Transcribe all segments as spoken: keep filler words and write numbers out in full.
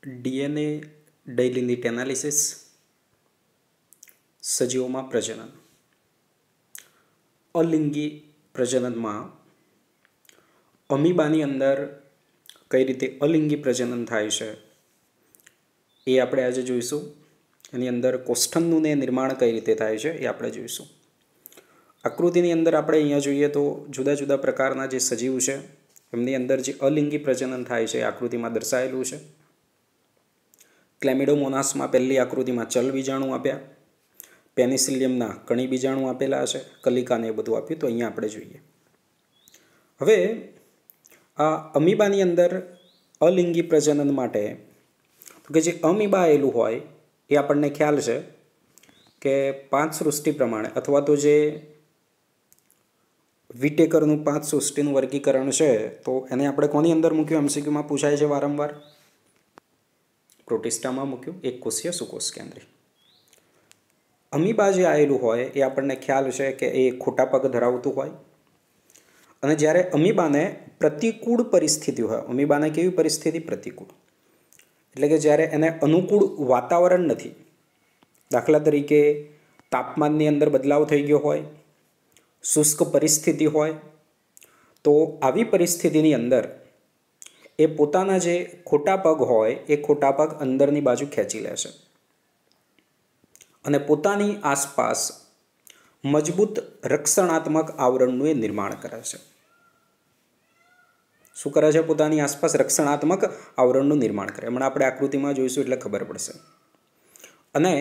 DNA daily analysis, સજીવોમાં પ્રજનન. અલિંગી પ્રજનનમાં અમીબાની અંદર કઈ રીતે અલિંગી પ્રજનન થાય છે એ આપણે આજે જોઈશું. એની અંદર કોષ્ઠનનું ને નિર્માણ કઈ રીતે થાય છે એ આપણે જોઈશું. આકૃતિની અંદર આપણે અહીંયા જોઈએ તો જુદા જુદા પ્રકારના જે સજીવ છે એમની અંદર જે અલિંગી પ્રજનન થાય છે એ આકૃતિમાં દર્શાવેલું છે. ક્લેમિડોમોનાસમાં પહેલી આકૃતિમાં ચલ બીજાણુ આપ્યા, પેનિસિલિયમના કણી બીજાણુ આપેલા છે, કલિકાને એ બધું આપ્યું. તો અહીંયા આપણે જોઈએ. હવે આ અમીબાની અંદર અલિંગી પ્રજનન માટે કે જે અમીબા આવેલું હોય એ આપણને ખ્યાલ છે કે પાંચ સૃષ્ટિ પ્રમાણે અથવા તો જે વિટેકરનું પાંચ સૃષ્ટિનું વર્ગીકરણ છે તો એને આપણે કોની અંદર મૂક્યું? એમસીક્યુમાં પૂછાય છે વારંવાર. પ્રોટિસ્ટામાં મૂક્યું, એક કોષીય સુકોષ કેન્દ્રી. અમીબા જે આવેલું હોય એ આપણને ખ્યાલ છે કે એ ખોટા પગ ધરાવતું હોય અને જ્યારે અમીબાને પ્રતિકૂળ પરિસ્થિતિ હોય, અમીબાને કેવી પરિસ્થિતિ? પ્રતિકૂળ. એટલે કે જ્યારે એને અનુકૂળ વાતાવરણ નથી, દાખલા તરીકે તાપમાનની અંદર બદલાવ થઈ ગયો હોય, શુષ્ક પરિસ્થિતિ હોય, તો આવી પરિસ્થિતિની અંદર એ પોતાના જે ખોટા પગ હોય એ ખોટા પગ અંદરની બાજુ ખેંચી લે છે અને પોતાની આસપાસ મજબૂત રક્ષણાત્મક આવરણનું એ નિર્માણ કરે છે. શું કરે છે? પોતાની આસપાસ રક્ષણાત્મક આવરણનું નિર્માણ કરે. હમણાં આપણે આકૃતિમાં જોઈશું એટલે ખબર પડશે. અને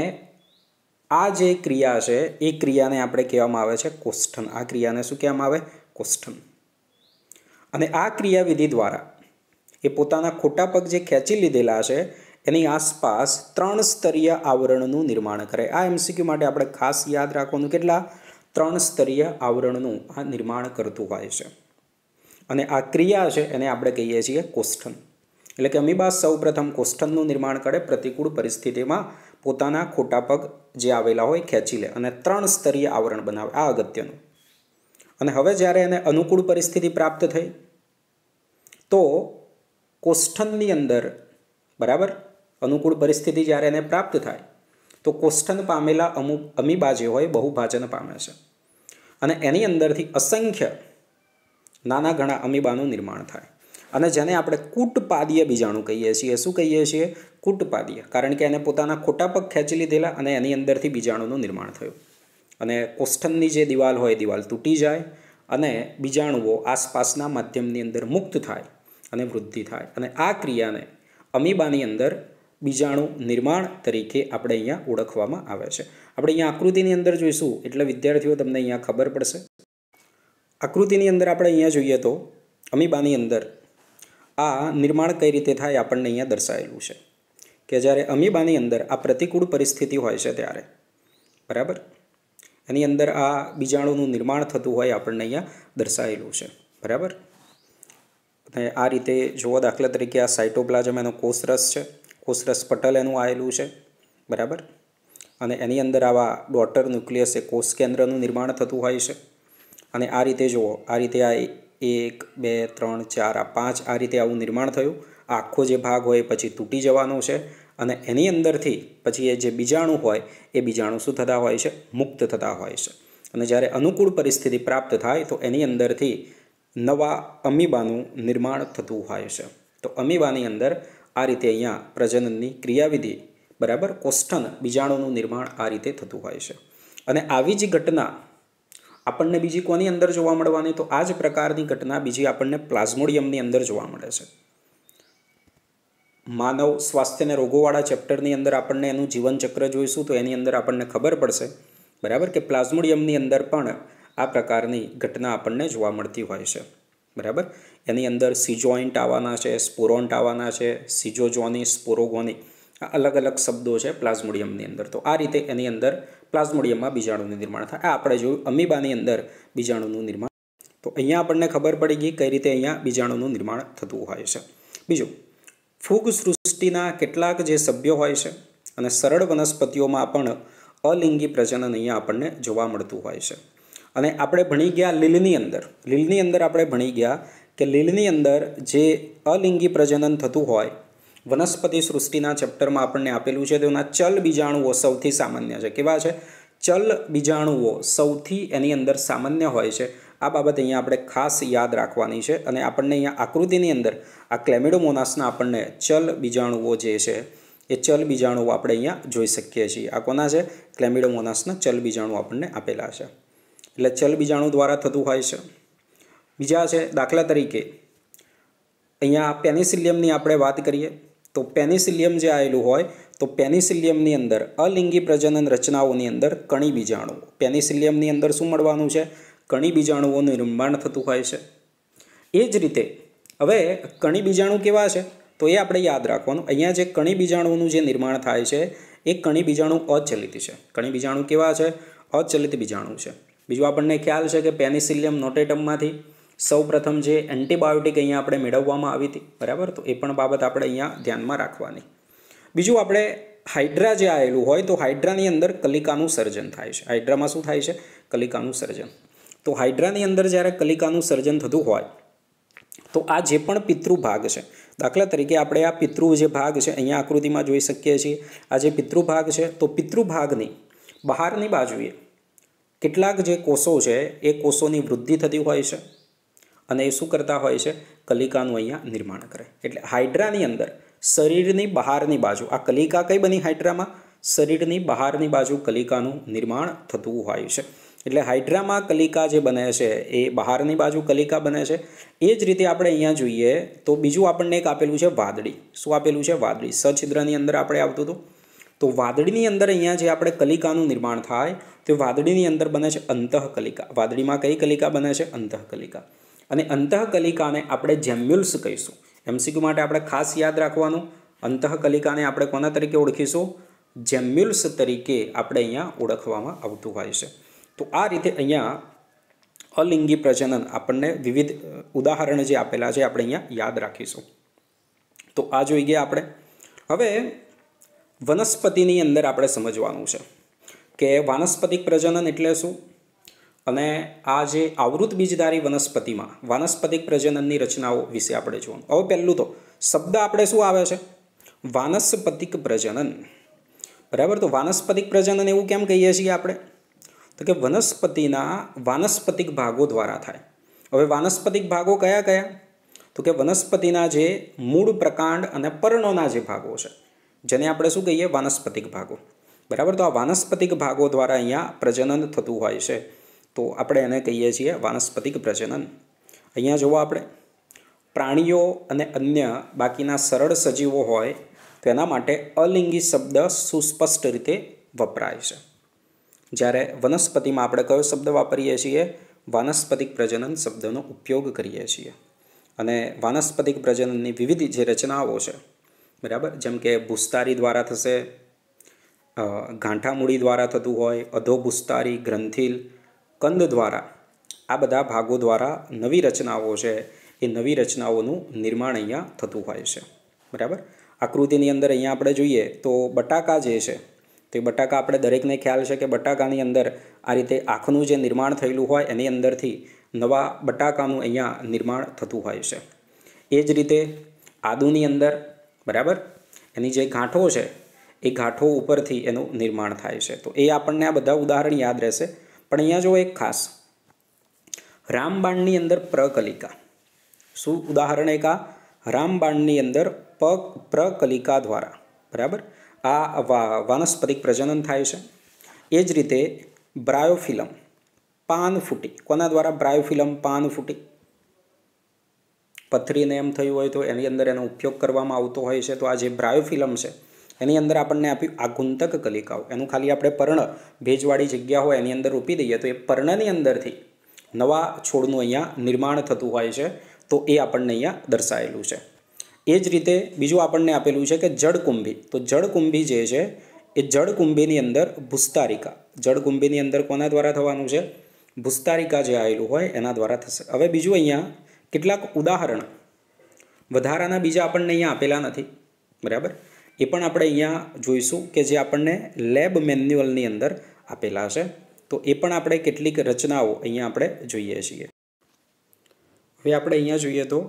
આ જે ક્રિયા છે એ ક્રિયાને આપણે કહેવામાં આવે છે કોષ્ઠન. આ ક્રિયાને શું કહેવામાં આવે? કોષ્ઠન. અને આ ક્રિયાવિધિ દ્વારા એ પોતાના ખોટા પગ જે ખેંચી લીધેલા છે એની આસપાસ ત્રણ સ્તરીય આવરણનું નિર્માણ કરે. આ એમસીક્યુ માટે આપણે ખાસ યાદ રાખવાનું, કેટલા? ત્રણ સ્તરીય આવરણનું આ નિર્માણ કરતું હોય છે. અને આ ક્રિયા છે એને આપણે કહીએ છીએ કોષ્ઠન. એટલે કે અમીબા સૌ પ્રથમ કોષ્ઠનનું નિર્માણ કરે, પ્રતિકૂળ પરિસ્થિતિમાં પોતાના ખોટા પગ જે આવેલા હોય ખેંચી લે અને ત્રણ સ્તરીય આવરણ બનાવે. આ અગત્યનું. અને હવે જ્યારે એને અનુકૂળ પરિસ્થિતિ પ્રાપ્ત થઈ તો કોષ્ઠનની અંદર, બરાબર, અનુકૂળ પરિસ્થિતિ જ્યારે એને પ્રાપ્ત થાય તો કોષ્ઠન પામેલા અમુક અમીબા જે હોય બહુભાજન પામે છે અને એની અંદરથી અસંખ્ય નાના ઘણા અમીબાનું નિર્માણ થાય અને જેને આપણે કૂટપાદીય બીજાણુ કહીએ છીએ. શું કહીએ છીએ? કૂટપાદીય. કારણ કે એને પોતાના ખોટા પગ ખેંચી લીધેલા અને એની અંદરથી બીજાણુનું નિર્માણ થયું અને કોષ્ઠનની જે દિવાલ હોય એ દિવાલ તૂટી જાય અને બીજાણુઓ આસપાસના માધ્યમની અંદર મુક્ત થાય અને વૃદ્ધિ થાય. અને આ ક્રિયાને અમીબાની અંદર બીજાણુ નિર્માણ તરીકે આપણે અહીંયા ઓળખવામાં આવે છે. આપણે અહીંયા આકૃતિની અંદર જોઈશું એટલે વિદ્યાર્થીઓ તમને અહીંયા ખબર પડશે. આકૃતિની અંદર આપણે અહીંયા જોઈએ તો અમીબાની અંદર આ નિર્માણ કઈ રીતે થાય આપણને અહીંયા દર્શાવેલું છે કે જ્યારે અમીબાની અંદર આ પ્રતિકૂળ પરિસ્થિતિ હોય છે ત્યારે, બરાબર, એની અંદર આ બીજાણુનું નિર્માણ થતું હોય આપણને અહીંયા દર્શાવેલું છે. બરાબર. અને આ રીતે જુઓ, દાખલા તરીકે આ સાઇટોપ્લાઝમ એનો કોષરસ છે, કોષરસ પટલ એનું આવેલું છે, બરાબર. અને એની અંદર આવા ડોટર ન્યુક્લિયસ એ કોષ કેન્દ્રનું નિર્માણ થતું હોય છે. અને આ રીતે જુઓ, આ રીતે આ એક બે ત્રણ ચાર આ પાંચ આ રીતે આવું નિર્માણ થયું. આ આખો જે ભાગ હોય પછી તૂટી જવાનો છે અને એની અંદરથી પછી એ જે બીજાણુ હોય એ બીજાણુ શું થતા હોય છે? મુક્ત થતા હોય છે. અને જ્યારે અનુકૂળ પરિસ્થિતિ પ્રાપ્ત થાય તો એની અંદરથી નવા અમીબાનું નિર્માણ થતું હોય છે. તો અમીબાની અંદર આ રીતે અહીંયા પ્રજનનની ક્રિયાવિધિ, બરાબર, કોષ્ઠન બીજાણુનું નિર્માણ આ રીતે થતું હોય છે. અને આવી જ ઘટના આપણને બીજી કોની અંદર જોવા મળવાની? તો આ જ પ્રકારની ઘટના બીજી આપણને પ્લાઝ્મોડિયમની અંદર જોવા મળે છે. માનવ સ્વાસ્થ્ય અને રોગોવાળા ચેપ્ટરની અંદર આપણને એનું જીવનચક્ર જોઈશું તો એની અંદર આપણને ખબર પડશે, બરાબર, કે પ્લાઝ્મોડિયમની અંદર પણ આ પ્રકારની ઘટના આપણને જોવા મળતી હોય છે. બરાબર. એની અંદર સિજોઇન્ટ આવવાના છે, સ્પોરોન્ટ આવવાના છે, સિજોજોની, સ્પોરોગોની, આ અલગ અલગ શબ્દો છે પ્લાઝ્મોડિયમની અંદર. તો આ રીતે એની અંદર પ્લાઝ્મોડિયમમાં બીજાણુનું નિર્માણ થાય. આ આપણે જોયું અમીબાની અંદર બીજાણુનું નિર્માણ. તો અહીંયા આપણને ખબર પડી ગઈ કઈ રીતે અહીંયા બીજાણુનું નિર્માણ થતું હોય છે. બીજું, ફૂગ સૃષ્ટિના કેટલાક જે સભ્યો હોય છે અને સરળ વનસ્પતિઓમાં પણ અલિંગી પ્રજનન અહીંયા આપણને જોવા મળતું હોય છે. અને આપણે ભણી ગયા લીલની અંદર લીલની અંદર આપણે ભણી ગયા કે લીલની અંદર જે અલિંગી પ્રજનન થતું હોય, વનસ્પતિ સૃષ્ટિના ચેપ્ટરમાં આપણને આપેલું છે તેના ચલ બીજાણુઓ સૌથી સામાન્ય છે. કેવા છે? ચલ બીજાણુઓ સૌથી એની અંદર સામાન્ય હોય છે. આ બાબત અહીંયા આપણે ખાસ યાદ રાખવાની છે. અને આપણને અહીંયા આકૃતિની અંદર આ ક્લેમિડોમોનાસના આપણને ચલ બીજાણુઓ જે છે એ ચલ બીજાણુઓ આપણે અહીંયા જોઈ શકીએ છીએ. આ કોના છે? ક્લેમિડોમોનાસના ચલ બીજાણુ આપણને આપેલા છે. એટલે ચલ બીજાણુ દ્વારા થતું હોય છે. બીજા છે દાખલા તરીકે અહીંયા પેનિસિલિયમની આપણે વાત કરીએ તો પેનિસિલિયમ જે આવેલું હોય તો પેનિસિલિયમની અંદર અલિંગી પ્રજનન રચનાઓની અંદર કણી બીજાણુઓ, પેનિસિલિયમની અંદર શું મળવાનું છે? કણી બીજાણુઓનું નિર્માણ થતું હોય છે. એ જ રીતે હવે કણી બીજાણુ કેવા છે તો એ આપણે યાદ રાખવાનું. અહીંયા જે કણી બીજાણુનું જે નિર્માણ થાય છે એ કણી બીજાણુ અચલિત છે. કણી બીજાણુ કેવા છે? અચલિત બીજાણુ છે. બીજું આપણને ખ્યાલ છે કે પેનિસિલિયમ નોટેટમમાંથી સૌ પ્રથમ જે એન્ટીબાયોટિક અહીંયા આપણે મેળવવામાં આવી હતી, બરાબર? તો એ પણ બાબત આપણે અહીંયા ધ્યાનમાં રાખવાની. બીજું આપણે હાઇડ્રા જે આવેલું હોય તો હાઇડ્રાની અંદર કલિકાનું સર્જન થાય છે. હાઇડ્રામાં શું થાય છે? કલિકાનું સર્જન. તો હાઇડ્રાની અંદર જ્યારે કલિકાનું સર્જન થતું હોય તો આ જે પણ પિતૃ ભાગ છે, દાખલા તરીકે આપણે આ પિતૃ જે ભાગ છે અહીંયા આકૃતિમાં જોઈ શકીએ છીએ. આ જે પિતૃ ભાગ છે તો પિતૃ ભાગની બહારની બાજુએ કેટલાક જે કોષો છે એ કોષોની વૃદ્ધિ થતી હોય છે અને એ શું કરતા હોય છે? કલિકાનું અહીંયા નિર્માણ કરે. એટલે હાઇડ્રાની અંદર શરીરની બહારની બાજુ આ કલિકા કઈ બની? હાઇડ્રામાં શરીરની બહારની બાજુ કલિકાનું નિર્માણ થતું હોય છે. એટલે હાઇડ્રામાં કલિકા જે બને છે એ બહારની બાજુ કલિકા બને છે. એ જ રીતે આપણે અહીંયા જોઈએ તો બીજું આપણને એક આપેલું છે વાદળી. શું આપેલું છે? વાદળી. સછિદ્રની અંદર આપણે આવતું હતું. તો વાદળીની અંદર અહીંયા જે આપણે કલિકાનું નિર્માણ થાય તો વાદળીની અંદર બને છે અંતઃકલિકા. વાદળીમાં કઈ કલિકા બને છે? અંતઃકલિકા. અને અંતઃકલિકાને આપણે જેમ્યુલ્સ કહીશું. એમસીક્યુ માટે આપણે ખાસ યાદ રાખવાનું. અંતઃકલિકાને આપણે કોના તરીકે ઓળખીશું? જેમ્યુલ્સ તરીકે આપણે અહીંયા ઓળખવામાં આવતું હોય છે. તો આ રીતે અહીંયા અલિંગી પ્રજનન આપણને વિવિધ ઉદાહરણ જે આપેલા છે આપણે અહીંયા યાદ રાખીશું. તો આ જોઈ ગયા આપણે. હવે વનસ્પતિની અંદર આપણે સમજવાનું છે કે વાનસ્પતિક પ્રજનન એટલે શું અને આ જે આવૃત બીજધારી વનસ્પતિમાં વાનસ્પતિક પ્રજનનની રચનાઓ વિશે આપણે જોવાનું. હવે પહેલું તો શબ્દ આપણે શું આવે છે? વાનસ્પતિક પ્રજનન, બરાબર? તો વાનસ્પતિક પ્રજનન એવું કેમ કહીએ છીએ આપણે? તો કે વનસ્પતિના વાનસ્પતિક ભાગો દ્વારા થાય. હવે વાનસ્પતિક ભાગો કયા કયા? તો કે વનસ્પતિના જે મૂળ, પ્રકાંડ અને પર્ણોના જે ભાગો છે જેને આપણે શું કહીએ? વાનસ્પતિક ભાગો, બરાબર? તો આ વાનસ્પતિક ભાગો દ્વારા અહીંયા પ્રજનન થતું હોય છે તો આપણે એને કહીએ છીએ વાનસ્પતિક પ્રજનન. અહીંયા જુઓ આપણે પ્રાણીઓ અને અન્ય બાકીના સરળ સજીવો હોય તો એના માટે અલિંગી શબ્દ સુસ્પષ્ટ રીતે વપરાય છે. જ્યારે વનસ્પતિમાં આપણે કયો શબ્દ વાપરીએ છીએ? વાનસ્પતિક પ્રજનન શબ્દનો ઉપયોગ કરીએ છીએ. અને વાનસ્પતિક પ્રજનનની વિવિધ જે રચનાઓ છે, બરાબર, જેમ કે ભૂસ્તારી દ્વારા થશે, ગાંઠામૂળી દ્વારા થતું હોય, અધોભૂસ્તારી, ગ્રંથિલ, કંદ દ્વારા, આ બધા ભાગો દ્વારા નવી રચનાઓ છે એ નવી રચનાઓનું નિર્માણ અહીંયા થતું હોય છે, બરાબર. આકૃતિની અંદર અહીંયા આપણે જોઈએ તો બટાકા જે છે તો એ બટાકા આપણે દરેકને ખ્યાલ છે કે બટાકાની અંદર આ રીતે આંખનું જે નિર્માણ થયેલું હોય એની અંદરથી નવા બટાકાનું અહીંયા નિર્માણ થતું હોય છે. એ જ રીતે આદુની અંદર, બરાબર, એની જે ગાંઠો છે એ ગાંઠો ઉપરથી એનું નિર્માણ થાય છે. તો એ આપણને આ બધા ઉદાહરણ યાદ રહેશે. પણ અહીંયા જો એક ખાસ રામબાણની અંદર પ્રકલિકા, શું ઉદાહરણ? એક આ રામબાણની અંદર પ પ્રકલિકા દ્વારા, બરાબર, આ વાનસ્પતિક પ્રજનન થાય છે. એ જ રીતે બ્રાયોફિલમ, પાન ફૂટી, કોના દ્વારા? બ્રાયોફિલમ પાન ફૂટી. પથરીને એમ થયું હોય તો એની અંદર એનો ઉપયોગ કરવામાં આવતો હોય છે. તો આ જે બ્રાયોફિલમ છે એની અંદર આપણને આપ્યું આગુંતક કલિકાઓ. એનું ખાલી આપણે પર્ણ, ભેજવાળી જગ્યા હોય એની અંદર રોપી દઈએ તો એ પર્ણની અંદરથી નવા છોડનું અહીંયા નિર્માણ થતું હોય છે. તો એ આપણને અહીંયા દર્શાવેલું છે. એ જ રીતે બીજું આપણને આપેલું છે કે જળકુંભી. તો જળકુંભી જે છે એ જળકુંભીની અંદર ભૂસ્તારિકા, જળકુંભીની અંદર કોના દ્વારા થવાનું છે? ભૂસ્તારિકા જે આવેલું હોય એના દ્વારા થશે. હવે બીજું અહીંયા કેટલાક ઉદાહરણ વધારાના બીજા આપણને અહીંયા આપેલા નથી, બરાબર, એ પણ આપણે અહીંયા જોઈશું કે જે આપણને લેબ મેન્યુઅલની અંદર આપેલા છે. તો એ પણ આપણે કેટલીક રચનાઓ અહીંયા આપણે જોઈએ છીએ. હવે આપણે અહીંયા જોઈએ તો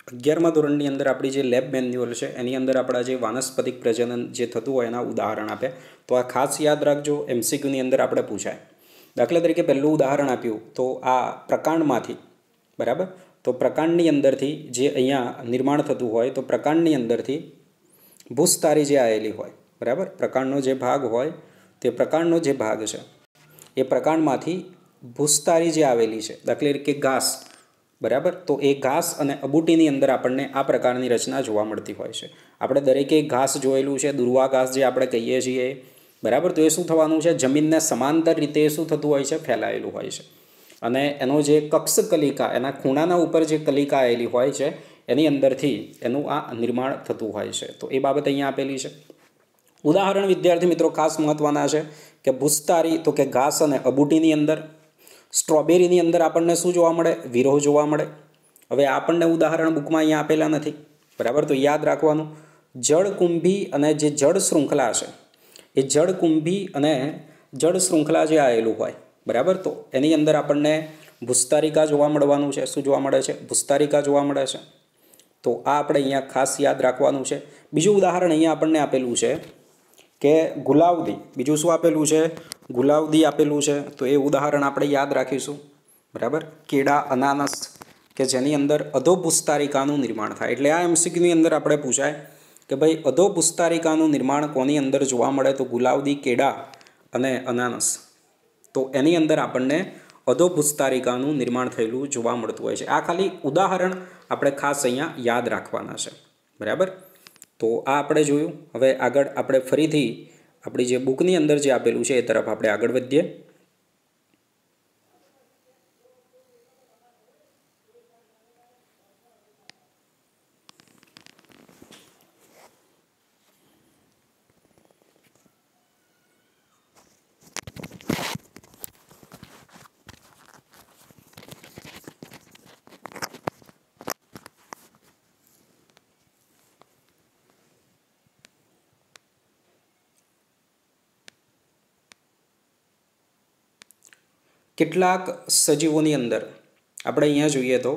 અગિયારમા ધોરણની અંદર આપણી જે લેબ મેન્યુઅલ છે એની અંદર આપણા જે વાનસ્પતિક પ્રજનન જે થતું હોય એના ઉદાહરણ આપે. તો આ ખાસ યાદ રાખજો, એમસીક્યુની અંદર આપણે પૂછાય. દાખલા તરીકે પહેલું ઉદાહરણ આપ્યું તો આ પ્રકાંડમાંથી, બરાબર, તો પ્રકાંડની અંદરથી જે અહીંયા નિર્માણ થતું હોય તો પ્રકાંડની અંદરથી ભૂસ્તારી જે આવેલી હોય, બરાબર, પ્રકાંડનો જે ભાગ હોય તે પ્રકાંડનો જે ભાગ છે એ પ્રકાંડમાંથી ભૂસ્તારી જે આવેલી છે, દાખલા તરીકે ઘાસ, બરાબર, તો એ ઘાસ અને અબૂટીની અંદર આપણને આ પ્રકારની રચના જોવા મળતી હોય છે. આપણે દરેકે ઘાસ જોયેલું છે, દુર્વા ઘાસ જે આપણે કહીએ છીએ, બરાબર, તો એ શું થવાનું છે, જમીનને સમાંતર રીતે શું થતું હોય છે, ફેલાયેલું હોય છે. અને એનો જે કક્ષ કલિકા, એના ખૂણાના ઉપર જે કલિકા આવેલી હોય છે એની અંદરથી એનું આ નિર્માણ થતું હોય છે. તો એ બાબત અહીંયા આપેલી છે. ઉદાહરણ વિદ્યાર્થી મિત્રો ખાસ મહત્ત્વના છે કે ભૂસ્તારી તો કે ઘાસ અને અબૂટીની અંદર. સ્ટ્રોબેરીની અંદર આપણને શું જોવા મળે, વિરોહ જોવા મળે. હવે આપણને ઉદાહરણ બુકમાં અહીંયા આપેલા નથી, બરાબર, તો યાદ રાખવાનું, જળકુંભી અને જે જળ શૃંખલા છે એ જળકુંભી અને જળ શૃંખલા જે આવેલું હોય, બરાબર, તો એની અંદર આપણને ભૂસ્તારિકા જોવા મળવાનું છે. શું જોવા મળે છે, ભૂસ્તારિકા જોવા મળે છે. તો આ આપણે અહીંયા ખાસ યાદ રાખવાનું છે. બીજું ઉદાહરણ અહીંયા આપણને આપેલું છે કે ગુલાવદી, બીજું શું આપેલું છે, ગુલાવદી આપેલું છે. તો એ ઉદાહરણ આપણે યાદ રાખીશું, બરાબર, કેળા, અનાનસ કે જેની અંદર અધોભૂસ્તારિકાનું નિર્માણ થાય. એટલે આ એમસીક્યુની અંદર આપણે પૂછાય કે ભાઈ અધોભૂસ્તારિકાનું નિર્માણ કોની અંદર જોવા મળે, તો ગુલાવદી, કેળા અને અનાનસ. તો એની અંદર આપણને અધોભૂસ્તારિકાનું નિર્માણ થયેલું જોવા મળતું હોય છે. આ ખાલી ઉદાહરણ આપણે ખાસ અહીંયા યાદ રાખવાના છે, બરાબર. તો આ આપણે જોયું. હવે આગળ આપણે ફરીથી આપણી જે બુકની અંદર જે આપેલું છે એ તરફ આપણે આગળ વધીએ. કેટલાક સજીવોની અંદર આપણે અહીંયા જોઈએ તો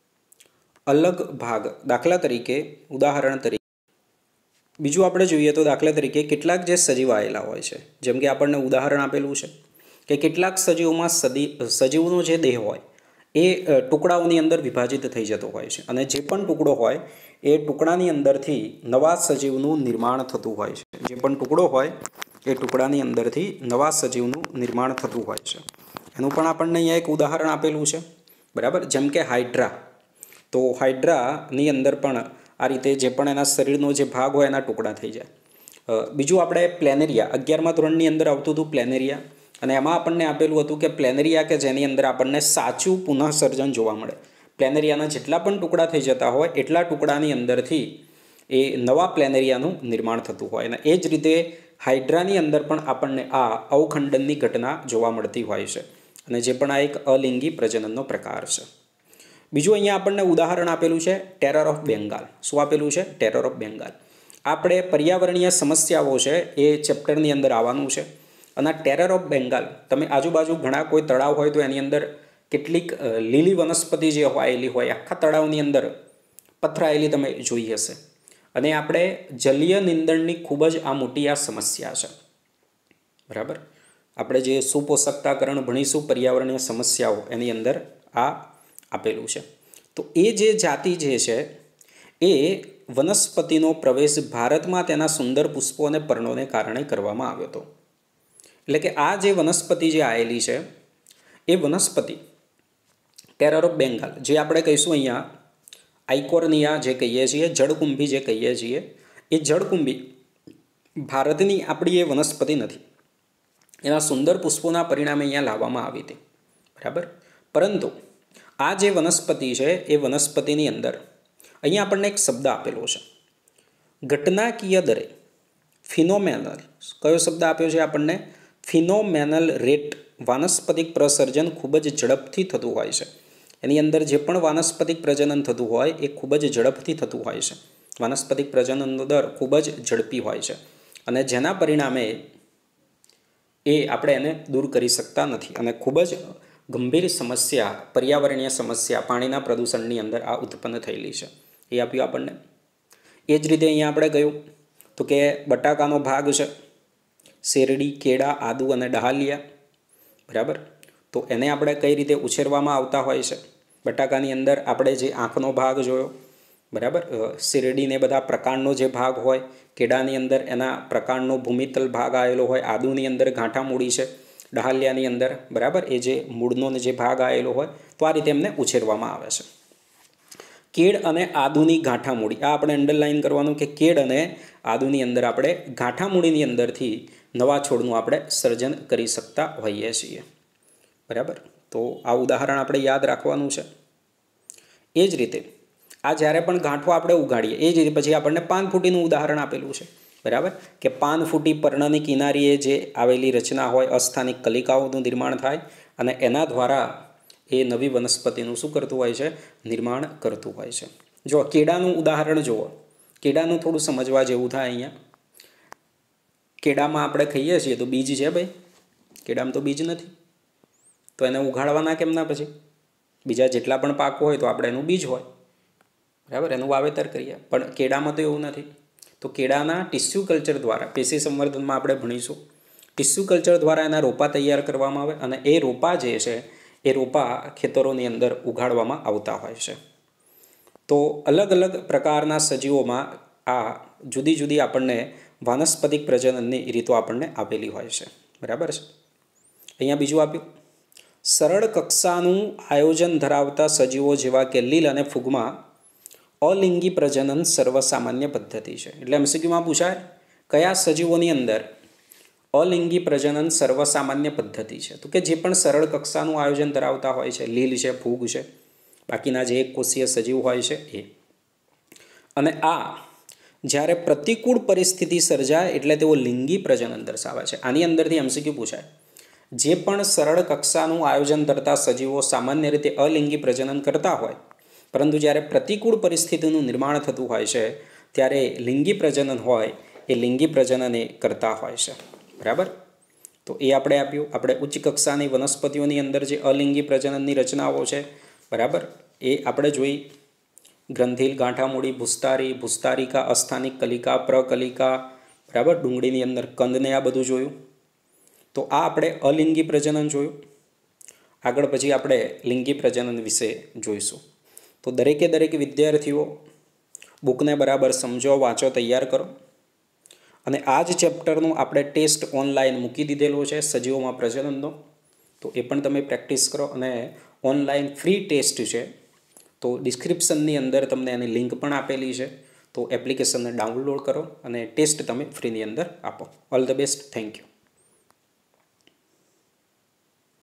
અલગ ભાગ, દાખલા તરીકે ઉદાહરણ તરીકે બીજું આપણે જોઈએ તો દાખલા તરીકે કેટલાક જે સજીવ આવેલા હોય છે, જેમ કે આપણને ઉદાહરણ આપેલું છે કે કેટલાક સજીવોમાં સદી સજીવનો જે દેહ હોય એ ટુકડાઓની અંદર વિભાજિત થઈ જતો હોય છે. અને જે પણ ટુકડો હોય એ ટુકડાની અંદરથી નવા સજીવનું નિર્માણ થતું હોય છે. જે પણ ટુકડો હોય એ ટુકડાની અંદરથી નવા સજીવનું નિર્માણ થતું હોય છે. એનું પણ આપણને અહીંયા એક ઉદાહરણ આપેલું છે, બરાબર, જેમ કે હાઇડ્રા. તો હાઇડ્રાની અંદર પણ આ રીતે જે પણ એના શરીરનો જે ભાગ હોય એના ટુકડા થઈ જાય. બીજું આપણે પ્લેનેરિયા, અગિયારમા ધોરણની અંદર આવતું હતું પ્લેનેરિયા, અને એમાં આપણને આપેલું હતું કે પ્લેનેરિયા કે જેની અંદર આપણને સાચું પુનઃસર્જન જોવા મળે. પ્લેનેરિયાના જેટલા પણ ટુકડા થઈ જતા હોય એટલા ટુકડાની અંદરથી એ નવા પ્લેનેરિયાનું નિર્માણ થતું હોય. અને એ જ રીતે હાઇડ્રાની અંદર પણ આપણને આ અવખંડનની ઘટના જોવા મળતી હોય છે. અને જે પણ આ એક અલિંગી પ્રજનનનો પ્રકાર છે. બીજું અહીંયા આપણને ઉદાહરણ આપેલું છે ટેરર ઓફ બેંગાલ. શું આપેલું છે, ટેરર ઓફ બેંગાલ. આપણે પર્યાવરણીય સમસ્યાઓ છે એ ચેપ્ટરની અંદર આવવાનું છે. અને આ ટેરર ઓફ બેંગાલ, તમે આજુબાજુ ઘણા કોઈ તળાવ હોય તો એની અંદર કેટલીક લીલી વનસ્પતિ જે આવેલી હોય આખા તળાવની અંદર પથરાયેલી તમે જોઈ હશે. અને આપણે જલીય નિંદણની ખૂબ જ આ મોટી આ સમસ્યા છે, બરાબર. આપણે જે સુપોષકતાકરણ ભણીશું પર્યાવરણીય સમસ્યાઓ એની અંદર આ આપેલું છે. તો એ જે જાતિ જે છે એ વનસ્પતિનો પ્રવેશ ભારતમાં તેના સુંદર પુષ્પો અને પર્ણોને કારણે કરવામાં આવ્યો હતો. એટલે કે આ જે વનસ્પતિ જે આવેલી છે એ વનસ્પતિ ટેરર ઓફ બેંગાલ, જે આપણે કહીશું અહીંયા આઇકોર્નિયા જે કહીએ છીએ, જળકુંભી જે કહીએ છીએ, એ જળકુંભી ભારતની આપણી એ વનસ્પતિ નથી. એના સુંદર પુષ્પોના પરિણામે અહીંયા લાવવામાં આવી હતી, બરાબર. પરંતુ આ જે વનસ્પતિ છે એ વનસ્પતિની અંદર અહીંયા આપણને એક શબ્દ આપેલો છે ઘટનાકીય દરે, ફિનોમેનલ. કયો શબ્દ આપ્યો છે આપણને, ફિનોમેનલ રેટ. વાનસ્પતિક પ્રસર્જન ખૂબ જ ઝડપથી થતું હોય છે. એની અંદર જે પણ વાનસ્પતિક પ્રજનન થતું હોય એ ખૂબ જ ઝડપથી થતું હોય છે. વાનસ્પતિક પ્રજનનનો દર ખૂબ જ ઝડપી હોય છે. અને જેના પરિણામે એ આપણે એને દૂર કરી શકતા નથી. અને ખૂબ જ ગંભીર સમસ્યા, પર્યાવરણીય સમસ્યા પાણીના પ્રદૂષણની અંદર આ ઉત્પન્ન થયેલી છે. એ આપ્યું આપણને। એ જ રીતે અહીંયા આપણે કહ્યું તો કે બટાકાનો ભાગ છે શેરડી, કેળા, આદુ અને ડહાલિયા, બરાબર। તો એને આપણે કઈ રીતે ઉછેરવામાં આવતા હોય છે? બટાકાની અંદર આપણે જે આંખનો ભાગ જોયો, બરાબર, શેરડીને બધા પ્રકાંડનો જે ભાગ હોય, કેળાની અંદર એના પ્રકાંડનો ભૂમિતલ ભાગ આવેલો હોય, આદુની અંદર ગાંઠા મૂડી છે, ડહાલિયાની અંદર, બરાબર, એ જે મૂળનો જે ભાગ આવેલો હોય, તો આ રીતે એમને ઉછેરવામાં આવે છે। કેળ અને આદુની ગાંઠા મૂડી, આ આપણે અંડરલાઇન કરવાનું કે કેળ અને આદુની અંદર આપણે ગાંઠા મૂડીની અંદરથી નવા છોડનું આપણે સર્જન કરી શકતા હોઈએ છીએ, બરાબર। તો આ ઉદાહરણ આપણે યાદ રાખવાનું છે। એ જ રીતે આ જ્યારે પણ ગાંઠો આપણે ઉગાડીએ એ જ રીતે પછી આપણને પાનફૂટીનું ઉદાહરણ આપેલું છે, બરાબર, કે પાનફૂટી પર્ણની કિનારીએ જે આવેલી રચના હોય અસ્થાનિક કલિકાઓનું નિર્માણ થાય અને એના દ્વારા એ નવી વનસ્પતિનું શું કરતું હોય છે? નિર્માણ કરતું હોય છે। જો કેળાનું ઉદાહરણ જુઓ, કેળાનું થોડું સમજવા જેવું થાય અહીંયા। કેળામાં આપણે ખાઈએ છીએ તો બીજ છે ભાઈ, કેળામાં તો બીજ નથી, તો એને ઉગાડવાના કેમ ના? પછી બીજા જેટલા પણ પાકો હોય તો આપણે એનું બીજ હોય, બરાબર, એનું વાવેતર કરીએ, પણ કેળામાં તો એવું નથી। તો કેળાના ટિશ્યુ કલ્ચર દ્વારા, પેશી સંવર્ધનમાં આપણે ભણીશું, ટિશ્યુ કલ્ચર દ્વારા એના રોપા તૈયાર કરવામાં આવે અને એ રોપા જે છે એ રોપા ખેતરોની અંદર ઉગાડવામાં આવતા હોય છે। તો અલગ અલગ પ્રકારના સજીવોમાં આ જુદી જુદી આપણને વાનસ્પતિક પ્રજનનની રીતો આપણને આપેલી હોય છે, બરાબર છે। અહીંયા બીજું આપ્યું, સરળ કક્ષાનું આયોજન ધરાવતા સજીવો જેવા કે લીલ અને ફૂગમાં અલિંગી પ્રજનન સર્વસામાન્ય પદ્ધતિ છે। એટલે એમસીક્યુમાં પૂછાય કયા સજીવોની અંદર અલિંગી પ્રજનન સર્વસામાન્ય પદ્ધતિ છે? તો કે જે પણ સરળ કક્ષાનું આયોજન ધરાવતા હોય છે, લીલ છે, ફૂગ છે, બાકીના જે એક કોષીય સજીવ હોય છે એ। અને આ જ્યારે પ્રતિકૂળ પરિસ્થિતિ સર્જાય એટલે તેઓ લિંગી પ્રજનન દર્શાવે છે। આની અંદરથી એમસીક્યુ પૂછાય, જે પણ સરળ કક્ષાનું આયોજન ધરતા સજીવો સામાન્ય રીતે અલિંગી પ્રજનન કરતા હોય, પરંતુ જ્યારે પ્રતિકૂળ પરિસ્થિતિનું નિર્માણ થતું હોય છે ત્યારે લિંગી પ્રજનન હોય એ લિંગી પ્રજનન એ કરતા હોય છે, બરાબર। તો એ આપણે આપ્યું। આપણે ઉચ્ચ કક્ષાની વનસ્પતિઓની અંદર જે અલિંગી પ્રજનનની રચનાઓ છે, બરાબર, એ આપણે જોઈ, ગ્રંથિલ, ગાંઠામૂડી, ભૂસ્તારી, ભૂસ્તારિકા, અસ્થાનિક કલિકા, પ્રકલિકા, બરાબર, ડુંગળીની અંદર કંદને આ બધું જોયું। તો આ આપણે અલિંગી પ્રજનન જોયું। આગળ પછી આપણે લિંગી પ્રજનન વિશે જોઈશું। તો દરેકે દરેક વિદ્યાર્થીઓ બુકને બરાબર સમજો, વાંચો, તૈયાર કરો। અને આ જ ચેપ્ટરનું આપણે ટેસ્ટ ઓનલાઈન મૂકી દીધેલો છે સજીવોમાં પ્રજનનનો, તો એ પણ તમે પ્રેક્ટિસ કરો। અને ઓનલાઈન ફ્રી ટેસ્ટ છે, તો ડિસ્ક્રિપ્શનની અંદર તમને એની લિંક પણ આપેલી છે, તો એપ્લિકેશનને ડાઉનલોડ કરો અને ટેસ્ટ તમે ફ્રીની અંદર આપો। All the best, thank you.